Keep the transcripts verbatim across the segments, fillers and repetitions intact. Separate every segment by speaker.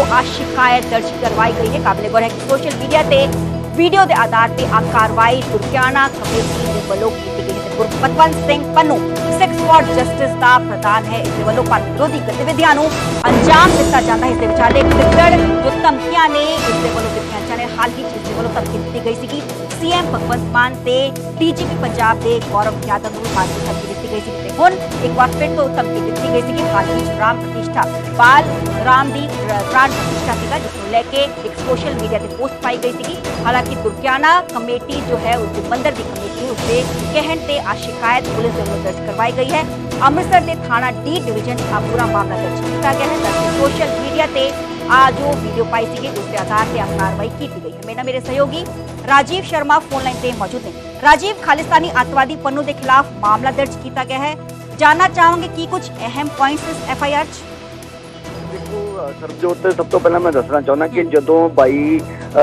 Speaker 1: ਵੱਲੋਂ ਆ शिकायत दर्ज करवाई गई है। काबिले गौर है कि सोशल मीडिया ते वीडियो के आधार पर आ कार्रवाई दुर्गियाना कमेटी के ਵੱਲੋਂ की गई है। Gurpatwant Singh Pannu Sikhs for Justice का प्रधान है। इस ਵੱਲੋਂ पर विरोधी गतिविधियों को अंजाम दिता जाता है। इस विचाले गिद्दड़ जो धमकियां ने इस ਵੱਲੋਂ ਦਿੱਤੀਆਂ जाने हाल ही इस ਵੱਲੋਂ धमकी दी गई सी सीएम भगवंत मान से डीजीपी पंजाब के गौरव यादव को हाल ही धमकी दी गई सी। हुण एक बार फिर तो धमकी दी गई सी कि हाल ही राम प्रतिष्ठा बाल राम दी प्राण प्रतिष्ठा सीगा जिसको लेके एक सोशल मीडिया पे पोस्ट पाई गई सी। हालांकि दुर्गियाना कमेटी जो है उस मंदिर की कमेटी उसके कहन से आ शिकायत पुलिस द्वारा दर्ज करवाई गई है। अमृतसर के थाना डी डिवीजन का पूरा मामला दर्ज किया गया है। दरअसल सोशल मीडिया से आ जो वीडियो पाई सी उसके आधार से आ कार्रवाई की गई है। मेरा मेरे सहयोगी राजीव शर्मा फोन लाइन से मौजूद हैं। राजीव, खालिस्तानी आतंकवादी पन्नू के खिलाफ मामला दर्ज किया गया है, जानना चाहोगे कि कुछ अहम पॉइंट्स इस एफ आई आर
Speaker 2: सरबजोत सब तो पहला मैं दसना चाहना कि जो बाई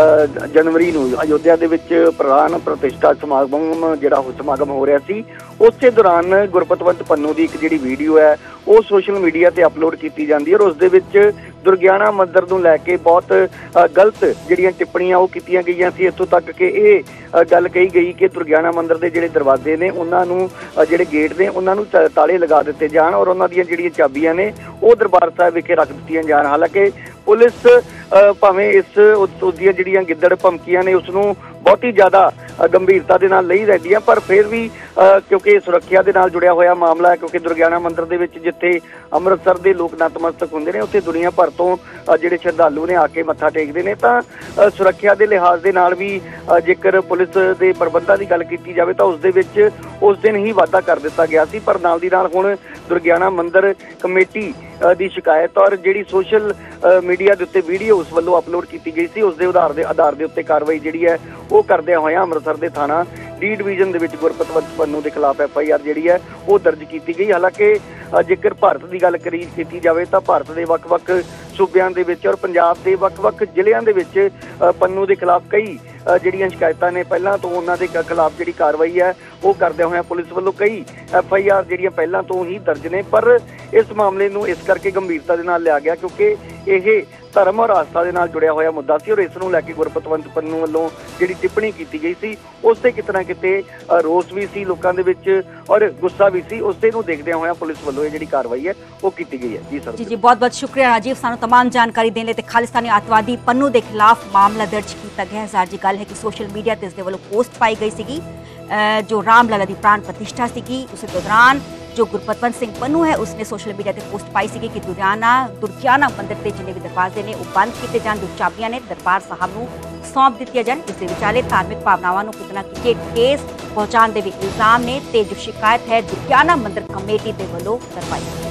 Speaker 2: जनवरी ਨੂੰ अयोध्या ਦੇ ਵਿੱਚ ਪ੍ਰਧਾਨ ਪ੍ਰਤਿਸ਼ਠਾ ਸਮਾਗਮ ਜਿਹੜਾ ਸਮਾਗਮ ਹੋ ਰਿਹਾ ਸੀ ਉਸੇ ਦੌਰਾਨ ਗੁਰਪਤਵੰਤ ਪੰਨੂ ਦੀ ਇੱਕ ਜਿਹੜੀ ਵੀਡੀਓ ਹੈ ਉਹ ਸੋਸ਼ਲ ਮੀਡੀਆ ਤੇ ਅਪਲੋਡ ਕੀਤੀ ਜਾਂਦੀ ਹੈ ਔਰ ਉਸ ਦੇ ਵਿੱਚ ਦੁਰਗਿਆਨਾ ਮੰਦਿਰ ਨੂੰ ਲੈ ਕੇ ਬਹੁਤ ਗਲਤ ਜਿਹੜੀਆਂ ਟਿੱਪਣੀਆਂ ਉਹ ਕੀਤੀਆਂ ਗਈਆਂ ਸੀ। ਇੱਥੋਂ ਤੱਕ ਕਿ ਇਹ ਗੱਲ ਕਹੀ ਗਈ ਕਿ ਦੁਰਗਿਆਨਾ ਮੰਦਿਰ ਦੇ ਜਿਹੜੇ ਦਰਵਾਜ਼ੇ ਨੇ ਉਹਨਾਂ ਨੂੰ ਜਿਹੜੇ ਗੇਟ ਨੇ ਉਹਨਾਂ ਨੂੰ ਤਾਲੇ ਲਗਾ ਦਿੱਤੇ ਜਾਣ ਔਰ ਉਹਨਾਂ ਦੀਆਂ ਜਿਹੜੀਆਂ ਚਾਬੀਆਂ ਨੇ ਉਹ ਦਰਬਾਰ ਸਾਹਿਬ ਵਿਖੇ ਰੱਖ ਦਿੱਤੀਆਂ ਜਾਣ। ਹਾਲਾਂਕਿ ਪੁਲਿਸ ਭਾਵੇਂ ਇਸ ਉਹਦੀਆਂ ਜਿਹੜੀਆਂ ਗਿੱਦੜ ਭਮਕੀਆਂ ਨੇ ਉਸ ਨੂੰ ਬਹੁਤ ਹੀ ਜ਼ਿਆਦਾ ਗੰਭੀਰਤਾ ਦੇ ਨਾਲ ਲਈ ਰਹਿੰਦੀ ਹੈ ਪਰ ਫਿਰ ਵੀ ਕਿਉਂਕਿ ਸੁਰੱਖਿਆ ਦੇ ਨਾਲ ਜੁੜਿਆ ਹੋਇਆ ਮਾਮਲਾ ਹੈ ਕਿਉਂਕਿ ਦੁਰਗਿਆਨਾ ਮੰਦਿਰ ਦੇ ਵਿੱਚ ਜਿੱਥੇ ਅੰਮ੍ਰਿਤਸਰ ਦੇ ਲੋਕ ਨਤਮਸਤਕ ਹੁੰਦੇ ਨੇ ਉੱਥੇ ਦੁਨੀਆ ਭਰ ਤੋਂ ਜਿਹੜੇ ਸ਼ਰਧਾਲੂ ਨੇ ਆ ਕੇ ਮੱਥਾ ਟੇਕਦੇ ਨੇ ਤਾਂ ਸੁਰੱਖਿਆ ਦੇ ਲਿਹਾਜ਼ ਦੇ ਨਾਲ ਵੀ ਜੇਕਰ ਪੁਲਿਸ ਦੇ ਪ੍ਰਬੰਧਾਂ ਦੀ ਗੱਲ ਕੀਤੀ ਜਾਵੇ ਤਾਂ ਉਸ ਦੇ ਵਿੱਚ ਉਸ ਦਿਨ ਹੀ ਵਾਧਾ ਕਰ ਦਿੱਤਾ ਗਿਆ ਸੀ ਪਰ ਨਾਲ ਦੀ ਨਾਲ ਹੁਣ ਦੁਰਗਿਆਨਾ ਮੰਦਿਰ ਕਮੇਟੀ ਦੀ ਸ਼ਿਕਾਇਤ ਔਰ ਜਿਹੜੀ ਸੋਸ਼ਲ ਮੀਡੀਆ ਦੇ ਉੱਤੇ ਵੀਡੀਓ ਉਸ ਵੱਲੋਂ ਅਪਲੋਡ ਕੀਤੀ ਗਈ ਸੀ ਉਸ ਦੇ ਆਧਾਰ ਦੇ ਆਧਾਰ ਦੇ ਉੱਤੇ ਕਾਰਵਾਈ ਜਿਹੜੀ ਹੈ ਉਹ ਕਰਦਿਆਂ ਹੋਇਆਂ ਅੰਮ੍ਰਿਤਸਰ ਦੇ ਥਾਣਾ ਡੀ ਡਿਵੀਜ਼ਨ ਦੇ ਵਿੱਚ ਗੁਰਪਤਵੰਤ ਪੰਨੂ ਦੇ ਖਿਲਾਫ ਐਫ ਆਈ ਆਰ ਜਿਹੜੀ ਹੈ ਉਹ ਦਰਜ ਕੀਤੀ ਗਈ। ਹਾਲਾਂਕਿ ਜੇਕਰ ਭਾਰਤ ਦੀ ਗੱਲ ਕਰੀ ਕੀਤੀ ਜਾਵੇ ਤਾਂ ਭਾਰਤ ਦੇ ਵੱਖ-ਵੱਖ ਸੂਬਿਆਂ ਦੇ ਵਿੱਚ ਔਰ ਪੰਜਾਬ ਦੇ ਵੱਖ-ਵੱਖ ਜ਼ਿਲ੍ਹਿਆਂ ਦੇ ਵਿੱਚ ਪੰਨੂ ਦੇ ਖਿਲਾਫ ਕਈ ਜਿਹੜੀਆਂ ਸ਼ਿਕਾਇਤਾਂ ਨੇ ਪਹਿਲਾਂ ਤੋਂ ਉਹਨਾਂ ਦੇ ਖਿਲਾਫ ਜਿਹੜੀ ਕਾਰਵਾਈ ਹੈ ਉਹ ਕਰਦਿਆਂ ਹੋਇਆਂ ਪੁਲਿਸ ਵੱਲੋਂ ਕਈ ਐਫ ਆਈ ਆਰ ਜਿਹੜੀਆਂ ਪਹਿਲਾਂ ਤੋਂ ਹੀ ਦਰਜ ਨੇ ਪਰ ਇਸ ਮਾਮਲੇ ਨੂੰ ਇਸ ਕਰਕੇ ਗੰਭੀਰਤਾ ਦੇ ਨਾਲ ਲਿਆ ਗਿਆ ਕਿਉਂਕਿ ਇਹ ਧਰਮ ਔਰ ਆਸਥਾ ਦੇ ਨਾਲ ਜੁੜਿਆ ਹੋਇਆ ਮੁੱਦਾ ਸੀ ਔਰ ਇਸ ਨੂੰ ਲੈ ਕੇ ਗੁਰਪਤਵੰਤ ਪੰਨੂ ਵੱਲੋਂ ਜਿਹੜੀ ਟਿੱਪਣੀ ਕੀਤੀ ਗਈ ਸੀ ਉਸ ਤੇ ਕਿਤੇ ਨਾ ਕਿਤੇ ਰੋਸ ਵੀ ਸੀ ਲੋਕਾਂ ਦੇ ਵਿੱਚ ਔਰ ਗੁੱਸਾ ਵੀ ਸੀ। ਉਸੇ ਨੂੰ ਦੇਖਦਿਆਂ ਹੋਇਆਂ ਪੁਲਿਸ ਵੱਲੋਂ ਇਹ ਜਿਹੜੀ ਕਾਰਵਾਈ ਹੈ ਉਹ ਕੀਤੀ ਗਈ ਹੈ। जी सर जी
Speaker 1: जी बहुत बहुत शुक्रिया राजीव सानू तमाम जानकारी देने ते खालिस्तानी आतंकवादी पन्नू के खिलाफ मामला दर्ज किया गया है। ज़ाहिर जी गल है कि सोशल मीडिया ते इसके वालों पोस्ट पाई गई सी जो राम लला की प्राण प्रतिष्ठा सी उस दौरान जो गुरपतवंत सिंह पन्नू है उसने सोशल मीडिया पर पोस्ट पाई सी कि दुर्गियाना दुर्गियाना मंदिर के जिन्हें भी दरवाजे ने वो बंद किए जान जो चाबियां ने दरबार साहब को सौंप दी जान। इस विचाले धार्मिक भावनावां नूं कितना कि ठेस पहुंचाने के भी इल्जाम ने ते जो शिकायत है दुर्गियाना मंदिर कमेटी के वालों करवाई।